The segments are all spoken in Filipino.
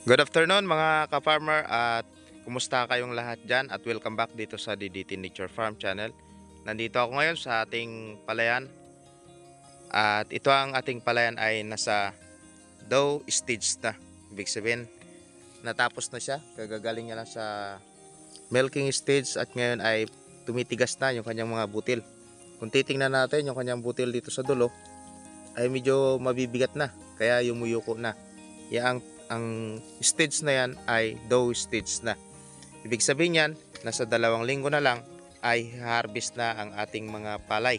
Good afternoon mga ka-farmer at kumusta kayong lahat dyan at welcome back dito sa DDT Nature Farm Channel. Nandito ako ngayon sa ating palayan at ito ang ating palayan ay nasa dough stage na. Ibig sabihin natapos na siya, kagagaling niya lang sa milking stage at ngayon ay tumitigas na yung kanyang mga butil. Kung titingnan natin yung kanyang butil dito sa dulo ay medyo mabibigat na kaya yumuyuko na. Ang stage na yan ay dough stage na. Ibig sabihin yan, nasa 2 linggo na lang ay harvest na ang ating mga palay.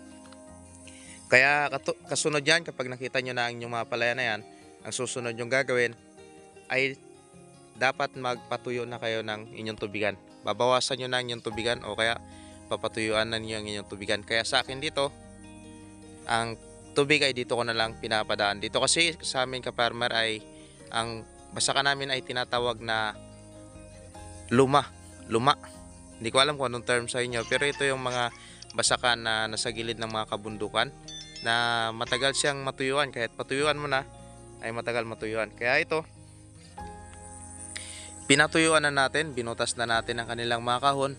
Kaya kasunod yan, kapag nakita nyo na ang inyong mga palaya na yan, ang susunod yung gagawin ay dapat magpatuyo na kayo ng inyong tubigan. Babawasan nyo na ang inyong tubigan o kaya papatuyuan na niyo ang inyong tubigan. Kaya sa akin dito, ang tubig ay dito ko na lang pinapadaan. Dito kasi sa amin ka-farmer ay ang basakan namin ay tinatawag na luma. Hindi ko alam kung anong term sa inyo, pero ito yung mga basakan na nasa gilid ng mga kabundukan na matagal siyang matuyuan. Kahit patuyuan mo na ay matagal matuyuan. Kaya ito, pinatuyuan na natin, binutas na natin ang kanilang mga kahon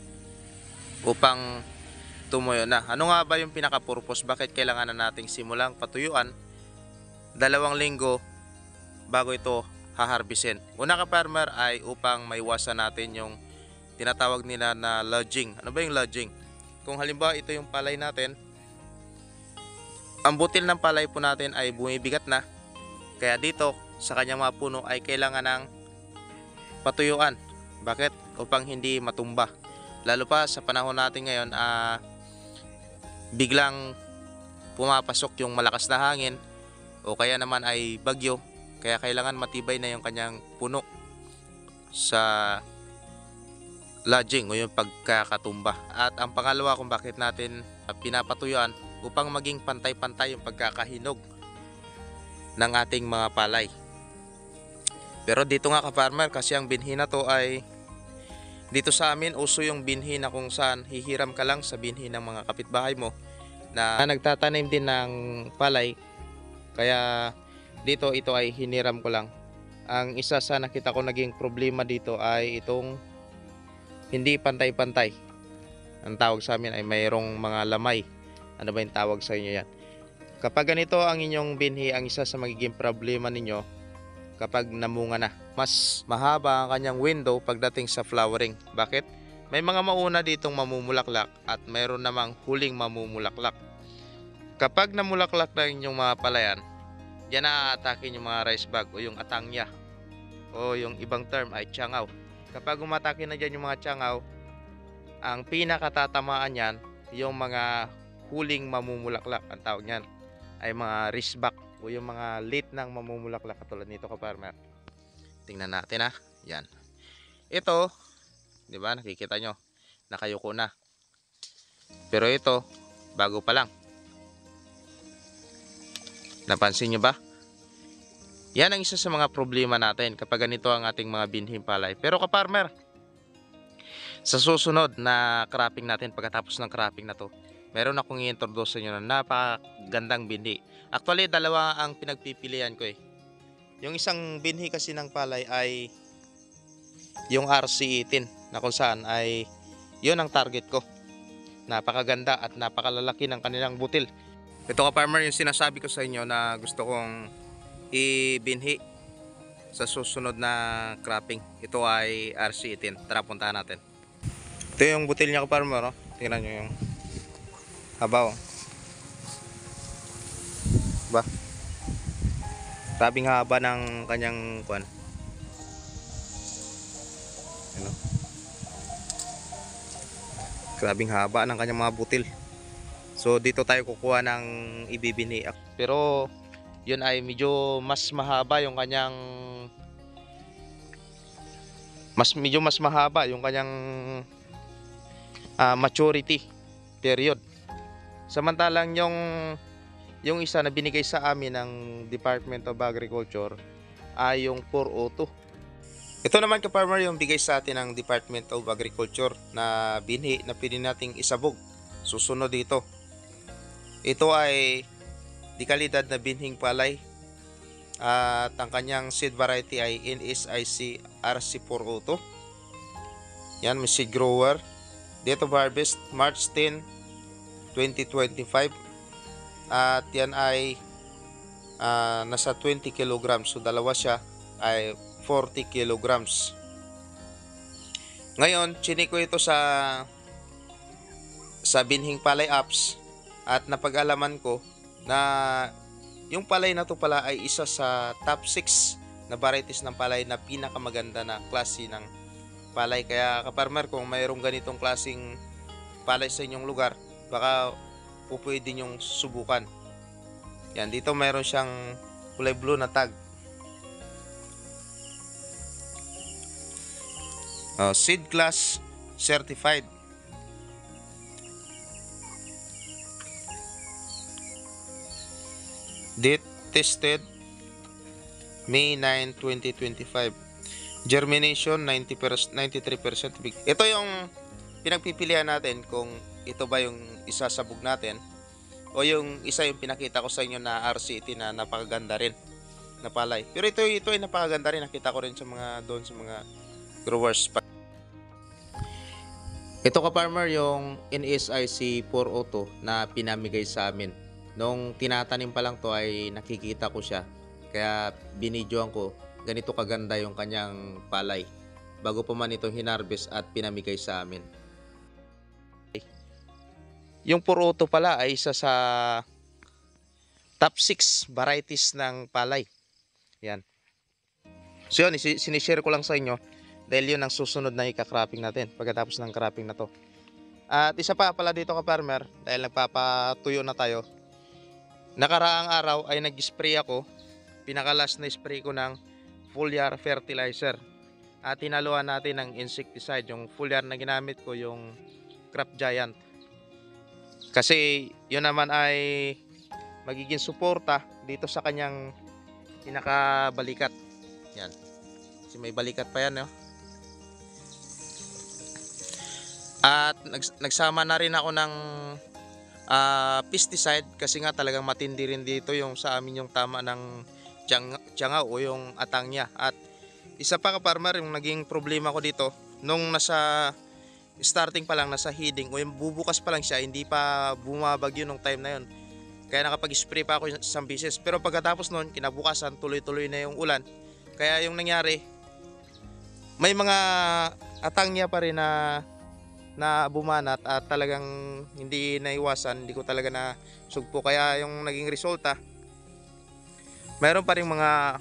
upang tumuyo na. Ano nga ba yung pinaka-purpose? Bakit kailangan na nating simulang patuyuan 2 linggo bago ito haharbisin? Una ka-farmer ay upang maiwasan natin yung tinatawag nila na lodging. Ano ba yung lodging? Kung halimbawa ito yung palay natin, ang butil ng palay po natin ay bumibigat na. Kaya dito sa kanyang mga puno ay kailangan ng patuyuan. Bakit? Upang hindi matumba. Lalo pa sa panahon natin ngayon, biglang pumapasok yung malakas na hangin o kaya naman ay bagyo. Kaya kailangan matibay na yung kanyang puno sa lodging o yung pagkakatumba. At ang pangalawa kung bakit natin pinapatuyuan, upang maging pantay-pantay yung pagkakahinog ng ating mga palay. Pero dito nga ka-farmer, kasi ang binhi na to ay dito sa amin uso yung binhi na kung saan hihiram ka lang sa binhi ng mga kapitbahay mo na nagtatanim din ng palay. Kaya dito ito ay hiniram ko lang. Ang isa sa nakita ko naging problema dito ay itong hindi pantay-pantay. Ang tawag sa amin ay mayroong mga lamay. Ano ba yung tawag sa inyo yan? Kapag ganito ang inyong binhi, ang isa sa magiging problema ninyo kapag namunga na, mas mahaba ang kanyang window pagdating sa flowering. Bakit? May mga mauna ditong mamumulaklak at mayroon namang huling mamumulaklak. Kapag namulaklak na inyong mga palayan, yan na-atake yung mga rice bug o yung atangya o yung ibang term ay tiyangaw. Kapag umatake na dyan yung mga tiyangaw, ang pinakatatamaan yan yung mga huling mamumulaklak. Ang tawag nyan ay mga risbak o yung mga late nang mamumulaklak katulad nito ka-farmer. Tingnan natin ha. Yan. Ito, di ba nakikita nyo, nakayuko na. Pero ito, bago pa lang. Napansin nyo ba? Yan ang isa sa mga problema natin kapag ganito ang ating mga binhing palay. Pero ka-farmer, sa susunod na cropping natin, pagkatapos ng cropping na to, meron akong i-introduce sa inyo na napakagandang binhi. Actually, 2 ang pinagpipilian ko eh. Yung isang binhi kasi ng palay ay yung RC18 na kung saan ay yun ang target ko. Napakaganda at napakalalaki ng kanilang butil. Ito ka-farmer yung sinasabi ko sa inyo na gusto kong ibinhi sa susunod na cropping. Ito ay RC18. Tara, puntahan natin. Ito yung butil niya ka-farmer. Oh. Tingnan nyo yung habaw. Ba? Grabing haba ng kanyang kuwan. Ano? Grabing haba ng kanyang mga butil. So dito tayo kukuha ng ibibini. Pero yun ay medyo mas mahaba yung kanyang medyo mas mahaba yung kanyang maturity period. Samantalang yung isa na binigay sa amin ng Department of Agriculture ay yung 402. Ito naman ka-farmer yung bigay sa atin ng Department of Agriculture na binhi na pwede nating isabog. Susunod dito. Ito ay di kalidad na binhing palay At ang kanyang seed variety ay NSIC RC402. Yan, may seed grower. Date of harvest March 10, 2025. At yan ay nasa 20 kilograms. So dalawa siya ay 40 kilograms. Ngayon, chinik ko ito sa binhing palay apps at napag-alaman ko na yung palay na to pala ay isa sa top 6 na varieties ng palay na pinakamaganda na klase ng palay. Kaya kaparmer, kung mayroong ganitong klaseng palay sa inyong lugar, baka pwede nyong subukan. Yan, dito mayroon siyang kulay blue na tag. Seed class certified. Date tested May 9, 2025. Germination 93%. Ito yung pinagpipilian natin kung ito ba yung isasabog natin o yung isa yung pinakita ko sa inyo na RCT na napakaganda rin na palay. Pero ito ay napakaganda rin. Nakita ko rin sa mga doon sa mga growers. Ito ka-farmer yung NSIC 402 na pinamigay sa amin. Nung tinatanim pa lang to ay nakikita ko siya. Kaya binidyoan ko, ganito kaganda yung kanyang palay. Bago pa man ito hinarvest at pinamigay sa amin. Yung 402 pala ay isa sa top 6 varieties ng palay. Yan. So yun, sinishare ko lang sa inyo dahil yun ang susunod na ika-cropping natin pagkatapos ng cropping na to. At isa pa pala dito ka-farmer, dahil nagpapatuyo na tayo. Nakaraang araw ay nag-spray ako. Pinakalas na spray ko ng foliar fertilizer. At hinaluan natin ng insecticide. Yung foliar na ginamit ko, yung Crop Giant. Kasi yun naman ay magiging suporta dito sa kanyang pinakabalikat. Yan. Kasi may balikat pa yan, no? At nagsama na rin ako ng pesticide kasi nga talagang matindi rin dito yung sa amin yung tama ng tiyangaw o yung atangya. At isa pa ka-farmer, yung naging problema ko dito nung nasa starting pa lang, nasa heading o yung bubukas pa lang siya, hindi pa bumabagyo nung time na yun. Kaya nakapag-spray pa ako isang beses. Pero pagkatapos nun, kinabukasan, tuloy-tuloy na yung ulan. Kaya yung nangyari, may mga atangya pa rin na bumanat at talagang hindi naiwasan, hindi ko talaga na sugpo. Kaya yung naging resulta, mayroon pa rin mga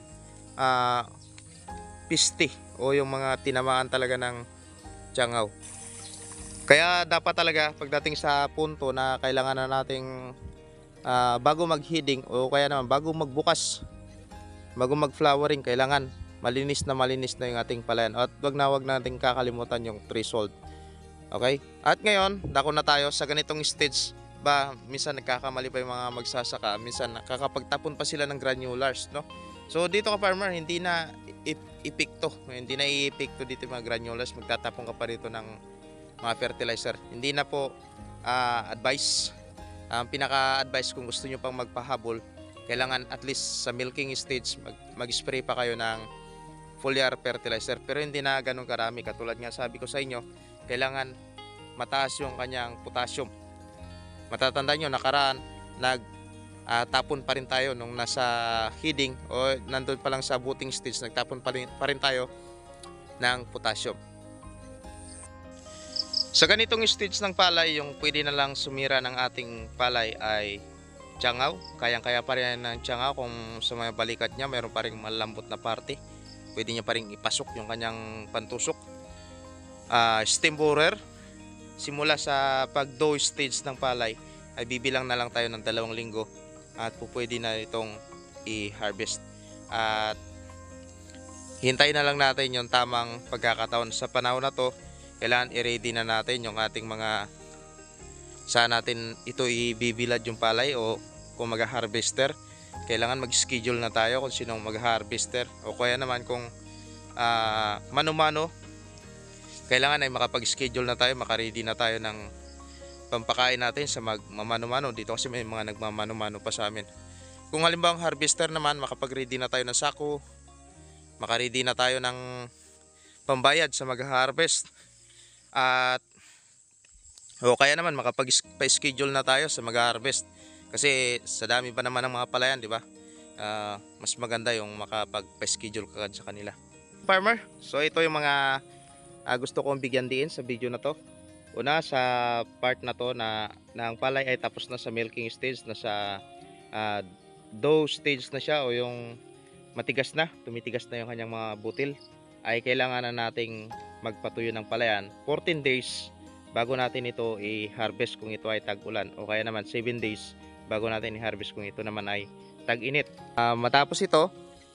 piste o yung mga tinamaan talaga ng tiyangaw. Kaya dapat talaga pagdating sa punto na kailangan na nating bago mag-heading o kaya naman bago magbukas, bago mag-flowering, kailangan malinis na yung ating palayan. At wag nating kakalimutan yung threshold. Okay? At ngayon, dako na tayo sa ganitong stage. Minsan nagkakamali pa yung mga magsasaka, minsan nakakapagtapon pa sila ng granulars, no? So dito ka-farmer, hindi na ipikto dito yung mga granulars. Magtatapon ka pa dito ng mga fertilizer. Hindi na po advice. Ang pinaka-advice kung gusto nyo pang magpahabol, kailangan at least sa milking stage mag-spray pa kayo ng foliar fertilizer. Pero hindi na ganun karami. Katulad nga sabi ko sa inyo, kailangan mataas yung kanyang potassium. Matatandaan nyo, nakaraan tapon pa rin tayo nung nasa heading o nandun pa lang sa booting stage, nagtapon pa rin tayo ng potassium. Sa ganitong stage ng palay, yung pwede na lang sumira ng ating palay ay tiyangaw. Kayang-kaya pa rin ng tiyangaw kung sa mga balikat niya mayroon pa rin malambot na parte. Pwede niya pa rin ipasok yung kanyang pantusok. Stem borer, simula sa pag-dough stage ng palay ay bibilang na lang tayo ng 2 linggo at pwede na itong i-harvest. At hintayin na lang natin yung tamang pagkakataon. Sa panahon na to, kailangan i-ready na natin yung ating mga, saan natin ito ibibilad yung palay o kung mag-harvester. Kailangan mag-schedule na tayo kung sinong mag-harvester o kaya naman kung mano-mano, kailangan ay makapag-schedule na tayo, makaready na tayo ng pampakain natin sa magmamano-mano. Dito kasi may mga nagmamano-mano pa sa amin. Kung halimbawa harvester naman, makapag-ready na tayo ng sako, makaready na tayo ng pambayad sa mag-harvest, at o kaya naman makapag-schedule na tayo sa mag-harvest. Kasi sa dami pa naman ng mga palayan, di ba? Mas maganda yung makapag-schedule ka sa kanila. Farmer, so ito yung mga gusto kong bigyan din sa video na to. Una, sa part na to na ang palay ay tapos na sa milking stage, na sa dough stage na siya, o yung matigas na, tumitigas na yung kanyang mga butil, ay kailangan na nating magpatuyo ng palayan 14 days bago natin ito i-harvest kung ito ay tag-ulan, o kaya naman 7 days bago natin i-harvest kung ito naman ay tag-init. Matapos ito,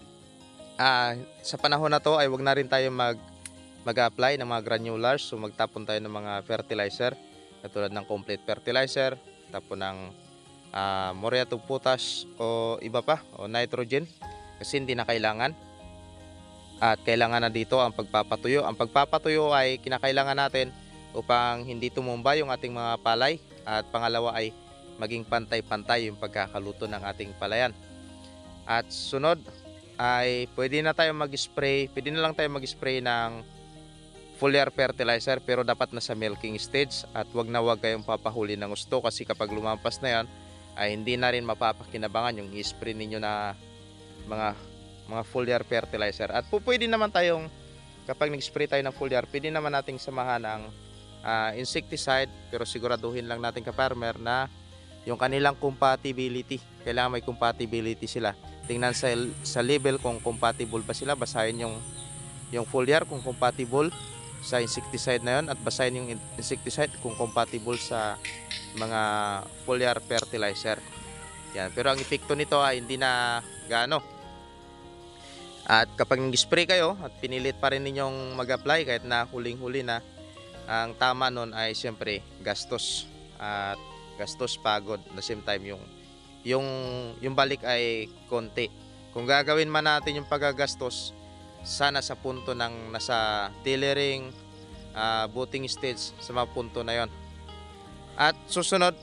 sa panahon na to ay wag na rin tayo mag-apply ng mga granulars, so magtapon tayo ng mga fertilizer katulad ng complete fertilizer, tapon ng muriatic potash o iba pa, o nitrogen, kasi hindi na kailangan. At kailangan na dito ang pagpapatuyo. Ang pagpapatuyo ay kinakailangan natin upang hindi tumumba yung ating mga palay, at pangalawa ay maging pantay-pantay yung pagkakaluto ng ating palayan. At sunod ay pwede na lang tayo mag-spray ng foliar fertilizer, pero dapat na sa milking stage, at wag kayong papahuli ng gusto, kasi kapag lumampas na yan ay hindi na rin mapapakinabangan yung i-spray ninyo na mga foliar fertilizer. At pwede naman tayong, kapag nag-spray tayo ng foliar, pwede naman nating samahan ng insecticide, pero siguraduhin lang natin ka-farmer na yung kanilang compatibility, kailangan may compatibility sila. Tingnan sa label kung compatible ba sila, basahin yung foliar kung compatible sa insecticide na yun, at basahin yung insecticide kung compatible sa mga foliar fertilizer. Yan. Pero ang epekto nito ay hindi na gaano. At kapag nag-spray kayo at pinilit pa rin ninyong mag-apply kahit na huling-huli na, ang tama nun ay siyempre gastos, at gastos, pagod, at the same time yung balik ay konti. Kung gagawin man natin yung paggagastos, sana sa punto ng nasa tillering, budding stage, sa mga punto na yon. At susunod,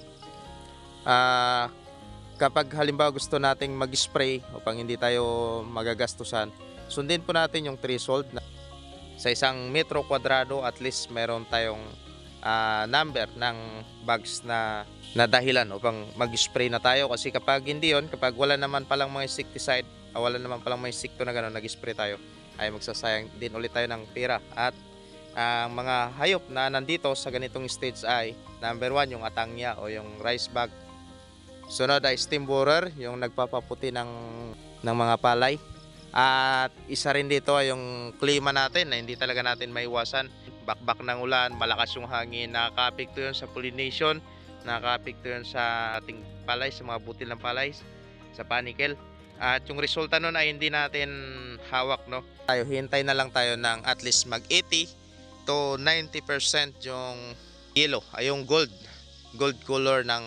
kapag halimbawa gusto nating mag-spray upang hindi tayo magagastusan, sundin po natin yung threshold na sa 1 metro kwadrado at least meron tayong number ng bags na dahilan upang mag-spray na tayo. Kasi kapag hindi yon, kapag wala naman palang mga insecticide, wala naman palang mga insekto na gano'n, nag-spray tayo, ay magsasayang din ulit tayo ng pera. At ang mga hayop na nandito sa ganitong stage ay number 1, yung atangya o yung rice bag. Sunod ay steam borer, yung nagpapaputi ng mga palay. At isa rin dito ay yung klima natin na hindi talaga natin maiwasan. Bakbak ng ulan, malakas yung hangin, nakaka-apekto yun sa pollination, nakaka-apekto yun sa ating palay, sa mga butil ng palay, sa panicle. At yung resulta nun ay hindi natin hawak, no? Hintay na lang tayo ng at least mag 80 to 90% yung yellow, ay yung gold color ng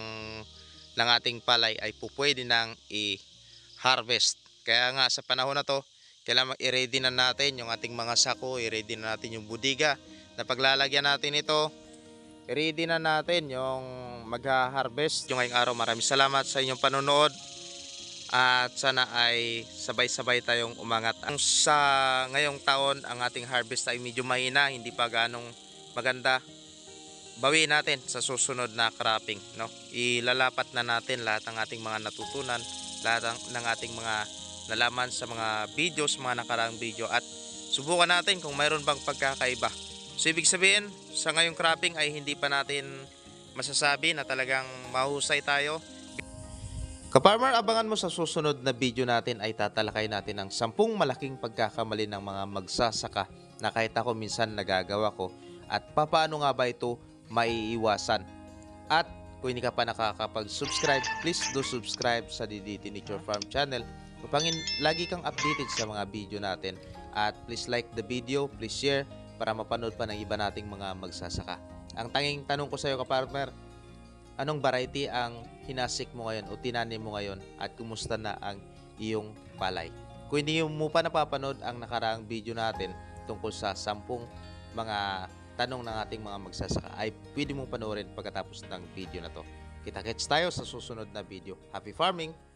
ating palay ay pupwede nang i-harvest. Kaya nga sa panahon na to, kailangan i-ready na natin yung ating mga sako, i-ready na natin yung budiga na paglalagyan natin ito, i-ready na natin yung mag-harvest yung ngayong araw. Maraming salamat sa inyong panonood, at sana ay sabay-sabay tayong umangat. Sa ngayong taon, ang ating harvest ay medyo mahina, hindi pa ganong maganda. Bawiin natin sa susunod na cropping, no? Ilalapat na natin lahat ng ating mga natutunan, lahat ng ating mga nalaman sa mga videos, mga nakaraang video, at subukan natin kung mayroon bang pagkakaiba. So ibig sabihin, sa ngayong cropping ay hindi pa natin masasabi na talagang mahusay tayo. Ka-farmer, abangan mo sa susunod na video natin ay tatalakay natin ang 10 malaking pagkakamali ng mga magsasaka na kahit ako minsan nagagawa ko, at papaano nga ba ito maiiwasan. At kung hindi ka pa nakakapag-subscribe, please do subscribe sa DDT Nature Farm channel upang lagi kang updated sa mga video natin. At please like the video, please share para mapanood pa ng iba nating mga magsasaka. Ang tanging tanong ko sa iyo, ka-farmer, anong variety ang hinasik mo ngayon o tinanim mo ngayon, at kumusta na ang iyong palay? Kung hindi mo pa napapanood ang nakaraang video natin tungkol sa 10 mga tanong ng ating mga magsasaka, ay pwede mong panoorin pagkatapos ng video na to. Kita-kits tayo sa susunod na video. Happy farming!